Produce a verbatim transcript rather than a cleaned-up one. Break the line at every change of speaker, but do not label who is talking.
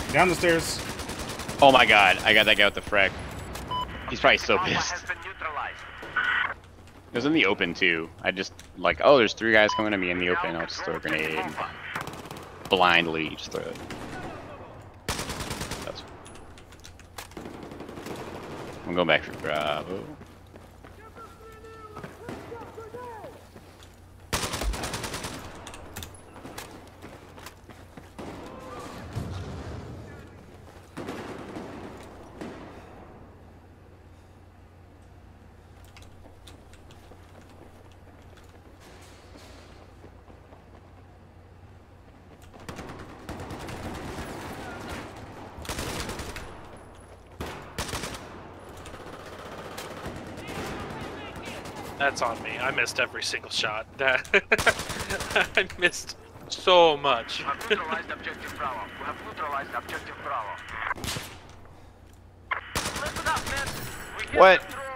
Down the stairs.
Oh my god, I got that guy with the frag. He's probably so pissed. It was in the open too. I just like, oh, there's three guys coming at me in the open. I'll just throw a grenade. Blindly, just throw it. That's... I'm going back for Bravo.
That's on me. I missed every single shot. That I missed so much.
We have neutralized objective Bravo. We have neutralized objective Bravo. Listen up, men. We
What?